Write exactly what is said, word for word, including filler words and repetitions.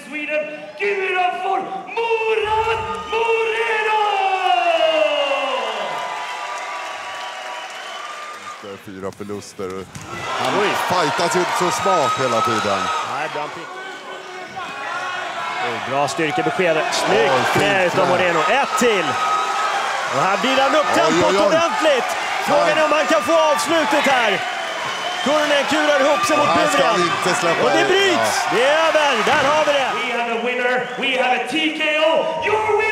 Sweden. Give it up for Murat Moreno! Fyra förluster. Han fightas ju inte så smart hela tiden. Nej, bra pick. Bra styrkebesked. Snyggt knä utav Moreno. Ett till. Och här blir han upp tempot ordentligt. Frågan är om han kan få avslutet här. Turunen kurar ihop sig mot Bivren. Och det bryts. Det är över. Där har vi det. We have a winner. We have a T K O. Your winner!